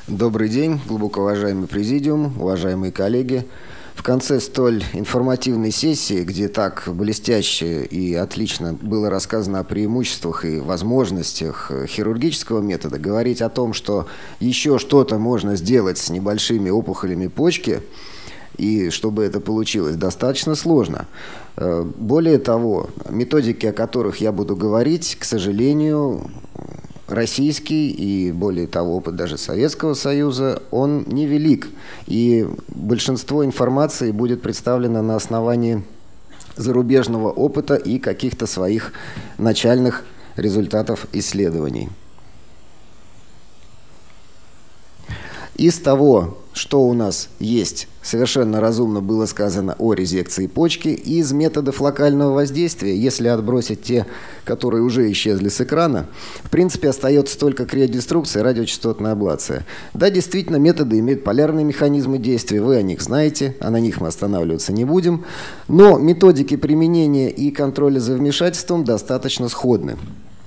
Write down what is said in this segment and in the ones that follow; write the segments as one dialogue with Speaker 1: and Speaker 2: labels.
Speaker 1: Добрый день, глубоко уважаемый президиум, уважаемые коллеги. В конце столь информативной сессии, где так блестяще и отлично было рассказано о преимуществах и возможностях хирургического метода, говорить о том, что еще что-то можно сделать с небольшими опухолями почки, и чтобы это получилось, достаточно сложно. Более того, методики, о которых я буду говорить, к сожалению, российский и, более того, опыт даже Советского Союза, он невелик. И большинство информации будет представлено на основании зарубежного опыта и каких-то своих начальных результатов исследований. Из того, что у нас есть, совершенно разумно было сказано о резекции почки, из методов локального воздействия, если отбросить те, которые уже исчезли с экрана, в принципе остается только криодеструкция и радиочастотная аблация. Да, действительно, методы имеют полярные механизмы действия, вы о них знаете, а на них мы останавливаться не будем, но методики применения и контроля за вмешательством достаточно сходны.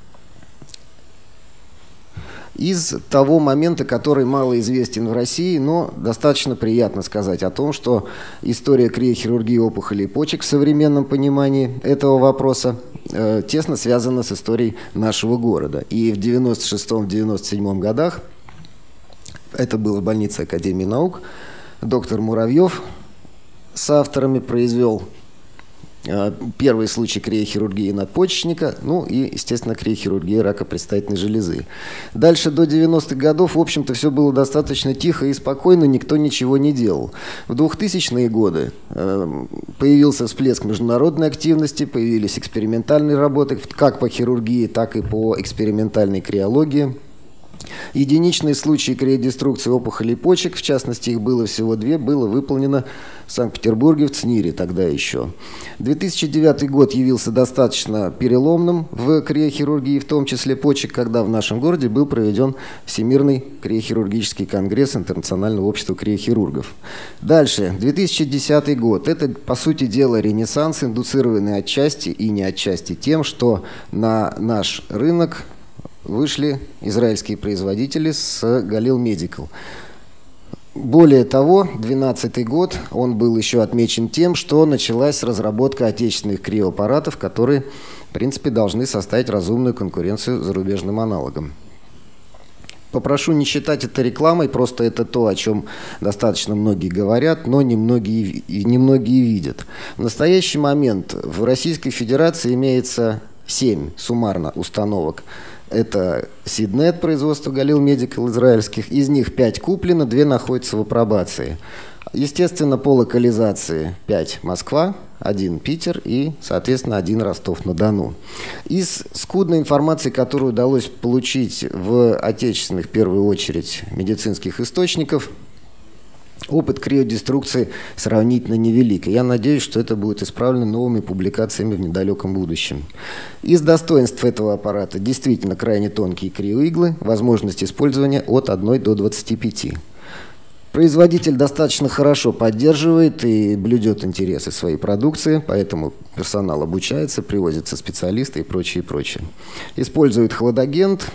Speaker 1: Из того момента, который мало известен в России, но достаточно приятно сказать о том, что история криохирургии опухолей почек в современном понимании этого вопроса тесно связана с историей нашего города. И в 1996-1997 годах, это была больница Академии наук, доктор Муравьев с авторами произвел первый случай криохирургии надпочечника, ну и, естественно, криохирургии рака предстательной железы. Дальше до 90-х годов, в общем-то, все было достаточно тихо и спокойно, никто ничего не делал. В 2000-е годы появился всплеск международной активности, появились экспериментальные работы как по хирургии, так и по экспериментальной криологии. Единичные случаи криодеструкции опухолей почек, в частности, их было всего 2, было выполнено в Санкт-Петербурге, в ЦНИРе тогда еще. 2009 год явился достаточно переломным в криохирургии, в том числе почек, когда в нашем городе был проведен Всемирный криохирургический конгресс Интернационального общества криохирургов. Дальше, 2010 год. Это, по сути дела, ренессанс, индуцированный отчасти и не отчасти тем, что на наш рынок вышли израильские производители с Galil Medical. Более того, 2012 год, он был еще отмечен тем, что началась разработка отечественных криоаппаратов, которые, в принципе, должны составить разумную конкуренцию зарубежным аналогам. Попрошу не считать это рекламой, просто это то, о чем достаточно многие говорят, но немногие видят. В настоящий момент в Российской Федерации имеется 7 суммарно установок. Это Сиднет, производство Galil Medical израильских. Из них 5 куплено, 2 находятся в апробации. Естественно, по локализации 5 Москва, 1 Питер и, соответственно, 1 Ростов-на-Дону. Из скудной информации, которую удалось получить в отечественных, в первую очередь, медицинских источников, опыт криодеструкции сравнительно невелик. И я надеюсь, что это будет исправлено новыми публикациями в недалеком будущем. Из достоинств этого аппарата действительно крайне тонкие криоиглы, возможность использования от 1 до 25. Производитель достаточно хорошо поддерживает и блюдет интересы своей продукции, поэтому персонал обучается, привозятся специалисты и прочее, прочее. Использует хладагент,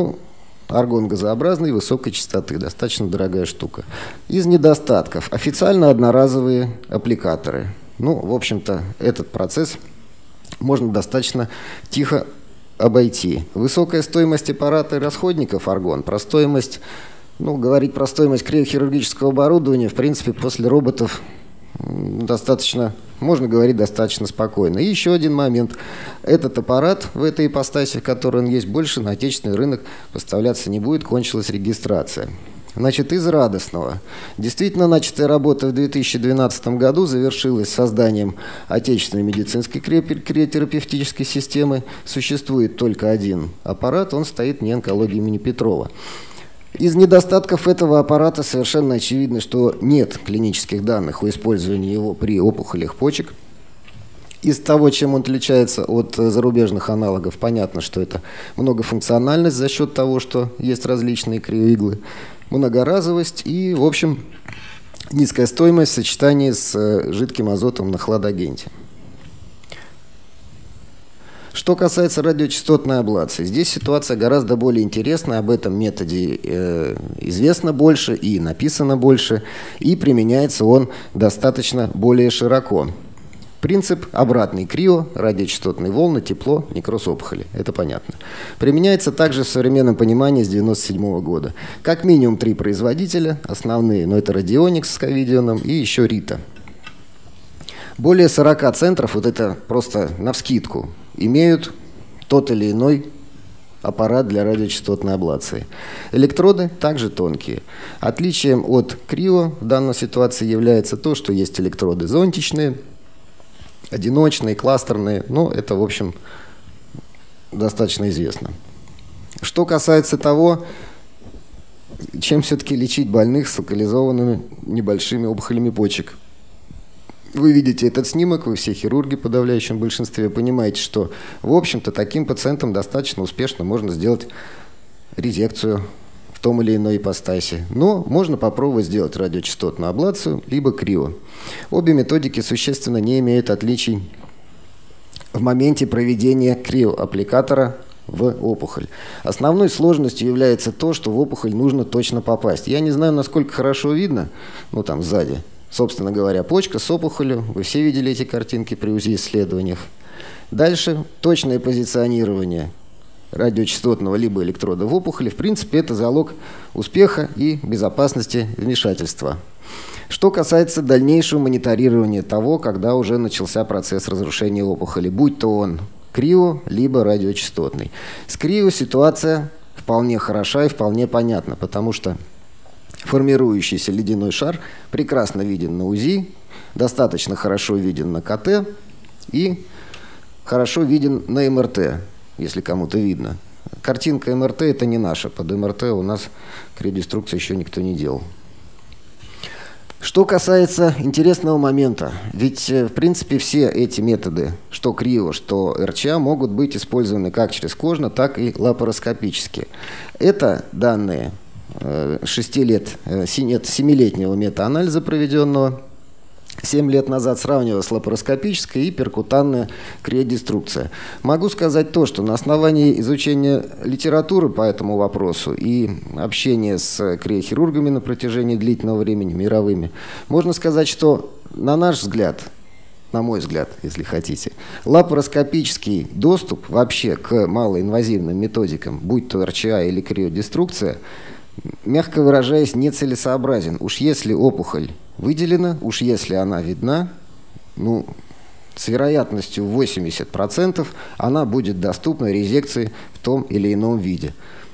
Speaker 1: аргон газообразный, высокой частоты, достаточно дорогая штука. Из недостатков официально одноразовые аппликаторы. В общем-то, этот процесс можно достаточно тихо обойти. Высокая стоимость аппарата и расходников аргон, про стоимость, говорить про стоимость криохирургического оборудования, в принципе, после роботов достаточно, можно говорить достаточно спокойно. И еще один момент. Этот аппарат в этой ипостаси, в которой он есть, больше на отечественный рынок поставляться не будет, кончилась регистрация. Значит, из радостного. Действительно, начатая работа в 2012 году завершилась созданием отечественной медицинской криотерапевтической системы. Существует только один аппарат, он стоит в неонкологии имени Петрова. Из недостатков этого аппарата совершенно очевидно, что нет клинических данных о использовании его при опухолях почек. Из того, чем он отличается от зарубежных аналогов, понятно, что это многофункциональность за счет того, что есть различные криоиглы, многоразовость и, в общем, низкая стоимость в сочетании с жидким азотом на хладагенте. Что касается радиочастотной аблации, здесь ситуация гораздо более интересная. Об этом методе известно больше и написано больше, и применяется он достаточно более широко. Принцип обратный: крио, радиочастотные волны, тепло, некроз опухоли. Это понятно. Применяется также в современном понимании с 1997 года. Как минимум 3 производителя основные, но это Radionix с Covidioном и еще Рита. Более 40 центров, вот это просто навскидку, имеют тот или иной аппарат для радиочастотной аблации. Электроды также тонкие. Отличием от крио в данной ситуации является то, что есть электроды зонтичные, одиночные, кластерные, но это, в общем, достаточно известно. Что касается того, чем все-таки лечить больных с локализованными небольшими опухолями почек. Вы видите этот снимок, вы все хирурги в подавляющем большинстве понимаете, что, в общем-то, таким пациентам достаточно успешно можно сделать резекцию в том или иной ипостаси. Но можно попробовать сделать радиочастотную аблацию, либо крио. Обе методики существенно не имеют отличий в моменте проведения криоаппликатора в опухоль. Основной сложностью является то, что в опухоль нужно точно попасть. Я не знаю, насколько хорошо видно, ну там сзади. Собственно говоря, почка с опухолью. Вы все видели эти картинки при УЗИ-исследованиях. Дальше точное позиционирование радиочастотного либо электрода в опухоли. В принципе, это залог успеха и безопасности вмешательства. Что касается дальнейшего мониторирования того, когда уже начался процесс разрушения опухоли, будь то он крио, либо радиочастотный. С крио ситуация вполне хороша и вполне понятна, потому что формирующийся ледяной шар прекрасно виден на УЗИ, достаточно хорошо виден на КТ и хорошо виден на МРТ, если кому-то видно. Картинка МРТ – это не наша. Под МРТ у нас криодеструкцию еще никто не делал. Что касается интересного момента, ведь, в принципе, все эти методы, что крио, что РЧА, могут быть использованы как через кожно, так и лапароскопически. Это данные 7-летнего метаанализа, проведенного 7 лет назад, сравнивая с лапароскопической и перкутанной криодеструкцией. Могу сказать то, что на основании изучения литературы по этому вопросу и общения с криохирургами на протяжении длительного времени, мировыми, можно сказать, что, на наш взгляд, на мой взгляд, если хотите, лапароскопический доступ вообще к малоинвазивным методикам, будь то РЧА или криодеструкция, мягко выражаясь, нецелесообразен. Уж если опухоль выделена, уж если она видна, ну, с вероятностью 80% она будет доступна резекции в том или ином виде.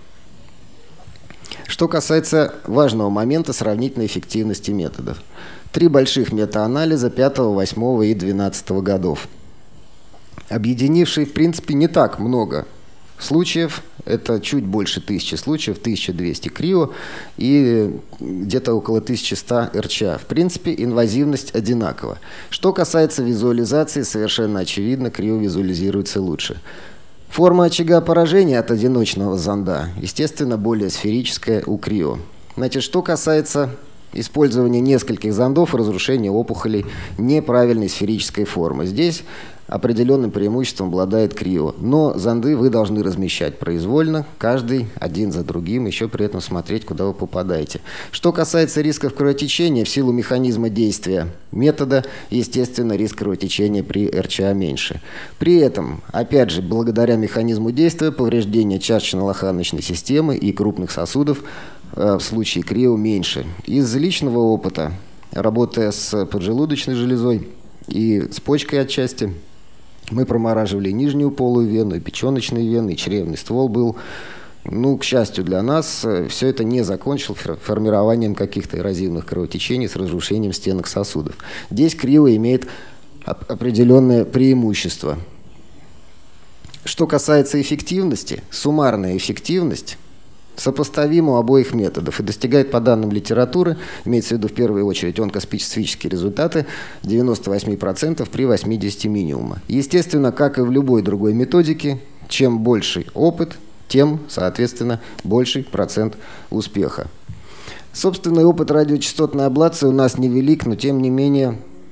Speaker 1: Что касается важного момента сравнительной эффективности методов. 3 больших метаанализа 5, 8 и 12 годов, объединившие, в принципе, не так много случаев, это чуть больше 1000 случаев, 1200 крио и где-то около 1100 РЧА. В принципе, инвазивность одинакова. Что касается визуализации, совершенно очевидно, крио визуализируется лучше. Форма очага поражения от одиночного зонда, естественно, более сферическая у крио. Значит, что касается использования нескольких зондов и разрушения опухолей неправильной сферической формы. Здесь определенным преимуществом обладает крио. Но зонды вы должны размещать произвольно, каждый один за другим, еще при этом смотреть, куда вы попадаете. Что касается рисков кровотечения, в силу механизма действия метода, естественно, риск кровотечения при РЧА меньше. При этом, опять же, благодаря механизму действия, повреждения чашечно-лоханочной системы и крупных сосудов в случае крио меньше. Из личного опыта, работая с поджелудочной железой и с почкой отчасти, мы промораживали нижнюю полую вену, и печеночные вены, и чревный ствол был. Ну, к счастью для нас, все это не закончилось формированием каких-то эрозивных кровотечений с разрушением стенок сосудов. Здесь крио имеет определенное преимущество. Что касается эффективности, суммарная эффективность сопоставимо у обоих методов и достигает, по данным литературы, имеется в виду в первую очередь онкоспецифические результаты, 98% при 80 минимума. Естественно, как и в любой другой методике, чем больший опыт, тем, соответственно, больший процент успеха. Собственный опыт радиочастотной аблации у нас невелик, но тем не менее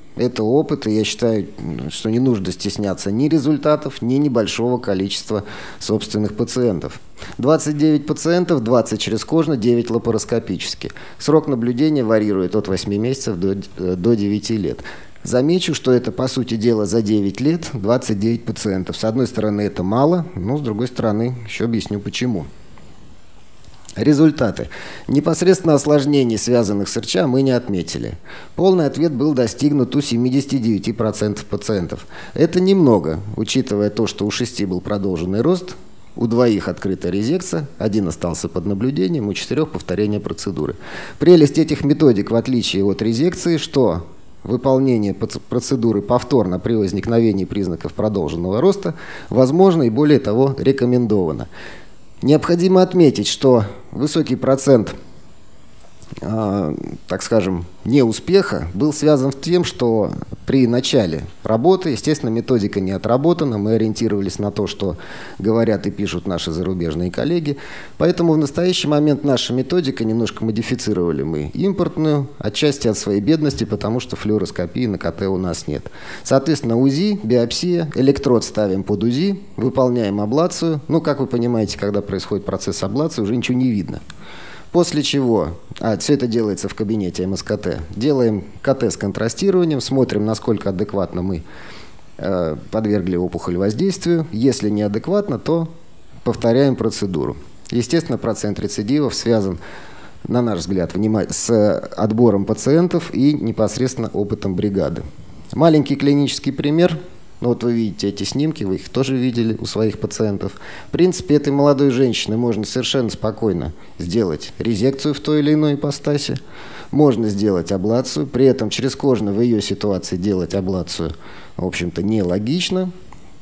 Speaker 1: Это опыт, и я считаю, что не нужно стесняться ни результатов, ни небольшого количества собственных пациентов. 29 пациентов, 20 черезкожно, 9 лапароскопически. Срок наблюдения варьирует от 8 месяцев до 9 лет. Замечу, что это, по сути дела, за 9 лет 29 пациентов. С одной стороны, это мало, но с другой стороны, еще объясню почему. Результаты. Непосредственно осложнений, связанных с РЧА, мы не отметили. Полный ответ был достигнут у 79% пациентов. Это немного, учитывая то, что у 6 был продолженный рост, у 2 открытая резекция, 1 остался под наблюдением, у 4 повторение процедуры. Прелесть этих методик, в отличие от резекции, что выполнение процедуры повторно при возникновении признаков продолженного роста возможно и, более того, рекомендовано. Необходимо отметить, что высокий процент, так скажем, неуспеха был связан с тем, что при начале работы, естественно, методика не отработана, мы ориентировались на то, что говорят и пишут наши зарубежные коллеги, поэтому в настоящий момент наша методика, немножко модифицировали мы импортную, отчасти от своей бедности, потому что флюороскопии на КТ у нас нет. Соответственно, УЗИ, биопсия, электрод ставим под УЗИ, выполняем аблацию, ну, как вы понимаете, когда происходит процесс аблации, уже ничего не видно. После чего, все это делается в кабинете МСКТ, делаем КТ с контрастированием, смотрим, насколько адекватно мы подвергли опухоль воздействию. Если неадекватно, то повторяем процедуру. Естественно, процент рецидивов связан, на наш взгляд, с отбором пациентов и непосредственно опытом бригады. Маленький клинический пример. Ну, вот вы видите эти снимки, вы их тоже видели у своих пациентов. В принципе, этой молодой женщине можно совершенно спокойно сделать резекцию в той или иной ипостаси. Можно сделать аблацию. При этом черезкожно в ее ситуации делать аблацию, в общем-то, нелогично.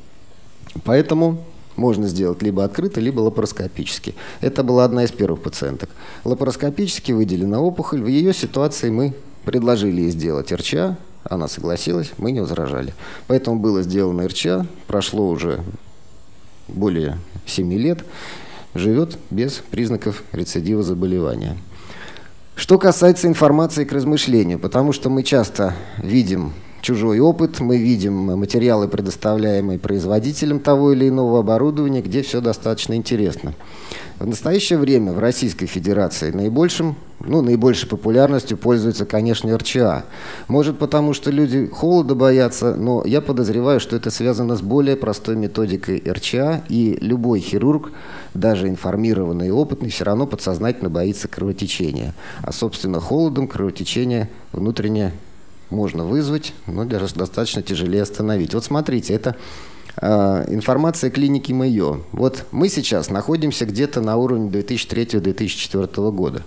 Speaker 1: Поэтому можно сделать либо открыто, либо лапароскопически. Это была одна из первых пациенток. Лапароскопически выделена опухоль. В ее ситуации мы предложили ей сделать РЧА. Она согласилась, мы не возражали. Поэтому было сделано РЧА, прошло уже более 7 лет, живет без признаков рецидива заболевания. Что касается информации к размышлению, потому что мы часто видим чужой опыт, мы видим материалы, предоставляемые производителем того или иного оборудования, где все достаточно интересно. В настоящее время в Российской Федерации наибольшей популярностью пользуется, конечно, РЧА. Может, потому что люди холода боятся, но я подозреваю, что это связано с более простой методикой РЧА, и любой хирург, даже информированный и опытный, все равно подсознательно боится кровотечения. А, собственно, холодом кровотечение внутреннее можно вызвать, но достаточно тяжелее остановить. Вот смотрите, это информация клиники Мэйо. Вот мы сейчас находимся где-то на уровне 2003-2004 года.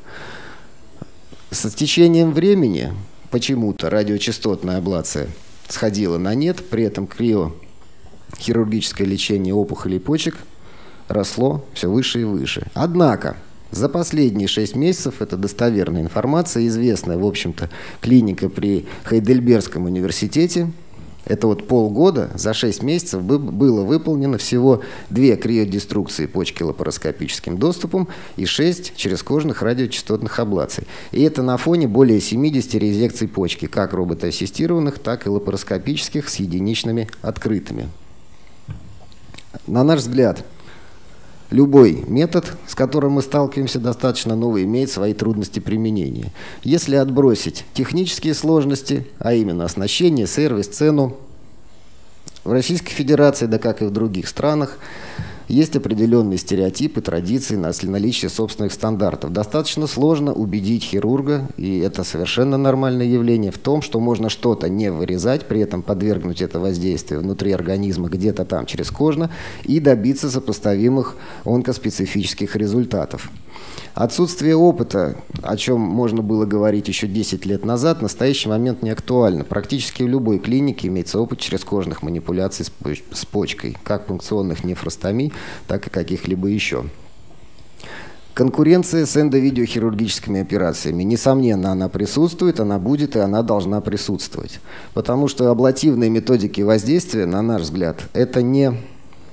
Speaker 1: С течением времени почему-то радиочастотная аблация сходила на нет, при этом криохирургическое лечение опухолей почек росло все выше и выше. Однако за последние 6 месяцев, это достоверная информация, известная, в общем-то, клиника при Хайдельбергском университете, это вот полгода, за 6 месяцев было выполнено всего 2 криодеструкции почки лапароскопическим доступом и 6 черезкожных радиочастотных аблаций. И это на фоне более 70 резекций почки, как роботоассистированных, так и лапароскопических с единичными открытыми. На наш взгляд, любой метод, с которым мы сталкиваемся, достаточно новый, имеет свои трудности применения. Если отбросить технические сложности, а именно оснащение, сервис, цену, в Российской Федерации, да как и в других странах, есть определенные стереотипы, традиции, наличие собственных стандартов. Достаточно сложно убедить хирурга, и это совершенно нормальное явление, в том, что можно что-то не вырезать, при этом подвергнуть это воздействию внутри организма где-то там черезкожно и добиться сопоставимых онкоспецифических результатов. Отсутствие опыта, о чем можно было говорить еще 10 лет назад, в настоящий момент не актуально. Практически в любой клинике имеется опыт черезкожных манипуляций с почкой, как пункционных нефростомий, так и каких-либо еще. Конкуренция с эндовидеохирургическими операциями. Несомненно, она присутствует, она будет и она должна присутствовать. Потому что аблативные методики воздействия, на наш взгляд, это не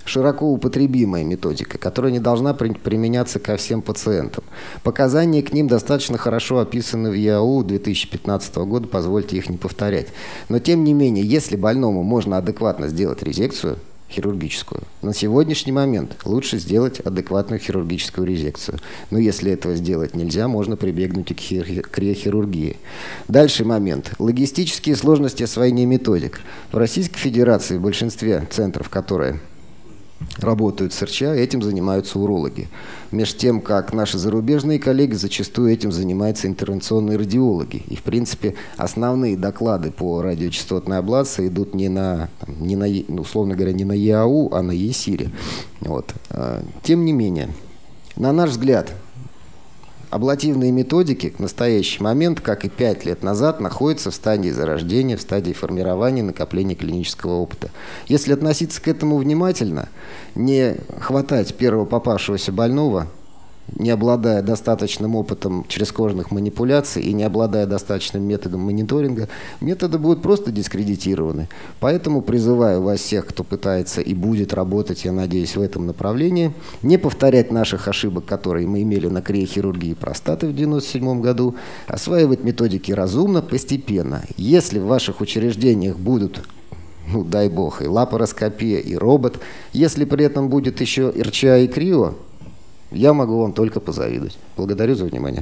Speaker 1: широко употребимая методика, которая не должна применяться ко всем пациентам. Показания к ним достаточно хорошо описаны в ЕАУ 2015 года, позвольте их не повторять. Но тем не менее, если больному можно адекватно сделать резекцию хирургическую, на сегодняшний момент лучше сделать адекватную хирургическую резекцию. Но если этого сделать нельзя, можно прибегнуть и к криохирургии. Дальше момент. Логистические сложности освоения методик. В Российской Федерации в большинстве центров, которые работают с РЧА, этим занимаются урологи. Между тем, как наши зарубежные коллеги зачастую этим занимаются интервенционные радиологи. И, в принципе, основные доклады по радиочастотной аблации идут условно говоря, не на ЕАУ, а на ЕСИРе. Вот. Тем не менее, на наш взгляд, аблативные методики в настоящий момент, как и 5 лет назад, находятся в стадии зарождения, в стадии формирования, накопления клинического опыта. Если относиться к этому внимательно, не хватать первого попавшегося больного, не обладая достаточным опытом чрезкожных манипуляций и не обладая достаточным методом мониторинга, методы будут просто дискредитированы. Поэтому призываю вас всех, кто пытается и будет работать, я надеюсь, в этом направлении, не повторять наших ошибок, которые мы имели на криохирургии простаты в 1997 году, осваивать методики разумно, постепенно. Если в ваших учреждениях будут, дай бог, и лапароскопия, и робот, если при этом будет еще РЧА и крио, я могу вам только позавидовать. Благодарю за внимание.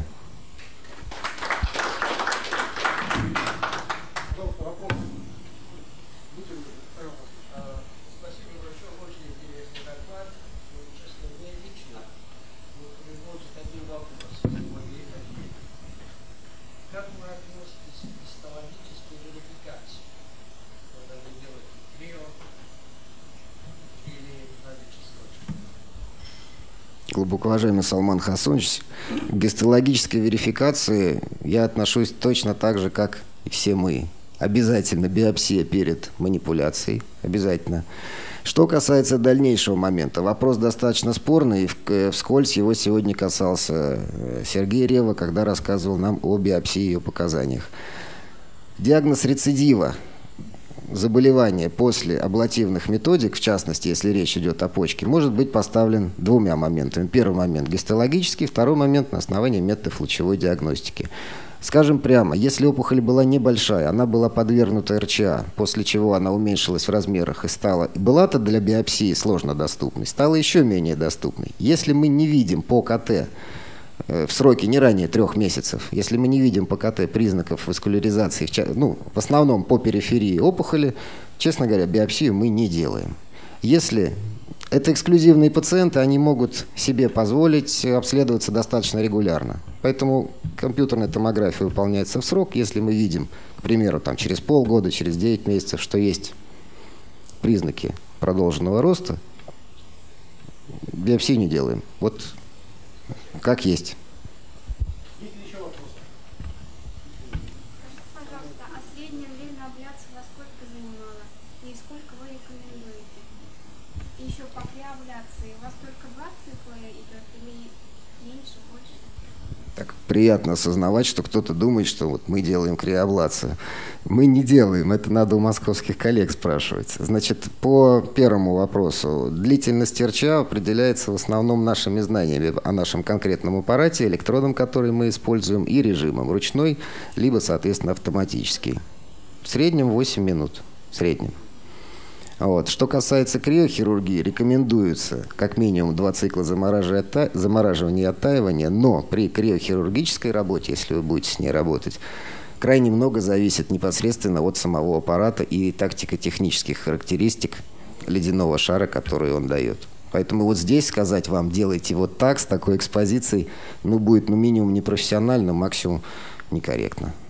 Speaker 1: Глубоко уважаемый Салман Хасунович, к гистологической верификации я отношусь точно так же, как и все мы. Обязательно биопсия перед манипуляцией. Обязательно. Что касается дальнейшего момента, вопрос достаточно спорный, и вскользь его сегодня касался Сергей Рева, когда рассказывал нам о биопсии и ее показаниях. Диагноз рецидива заболевания после аблативных методик, в частности, если речь идет о почке, может быть поставлен двумя моментами. Первый момент гистологический, второй момент на основании методов лучевой диагностики. Скажем прямо, если опухоль была небольшая, она была подвергнута РЧА, после чего она уменьшилась в размерах и была-то для биопсии сложно доступной, стала еще менее доступной. Если мы не видим по КТ в сроке не ранее 3 месяцев, если мы не видим по КТ признаков васкуляризации, в основном по периферии опухоли, честно говоря, биопсию мы не делаем. Если это эксклюзивные пациенты, они могут себе позволить обследоваться достаточно регулярно. Поэтому компьютерная томография выполняется в срок. Если мы видим, к примеру, через полгода, через 9 месяцев, что есть признаки продолженного роста, биопсию не делаем. Вот как есть.
Speaker 2: Есть ли еще вопросы?
Speaker 3: Скажите, пожалуйста, а среднее время абляции во сколько занимало? И сколько вы рекомендуете? И еще по криоабляции у вас только 2 цикла идет или меньше, больше?
Speaker 1: Так приятно осознавать, что кто-то думает, что вот мы делаем криоаблацию. Мы не делаем, это надо у московских коллег спрашивать. Значит, по первому вопросу, длительность РЧА определяется в основном нашими знаниями о нашем конкретном аппарате, электродом, который мы используем, и режимом ручной, либо, соответственно, автоматический. В среднем 8 минут. В среднем. Вот. Что касается криохирургии, рекомендуется как минимум 2 цикла замораживания и оттаивания, но при криохирургической работе, если вы будете с ней работать, крайне много зависит непосредственно от самого аппарата и тактико-технических характеристик ледяного шара, который он дает. Поэтому вот здесь сказать вам, делайте вот так, с такой экспозицией, будет минимум непрофессионально, максимум некорректно.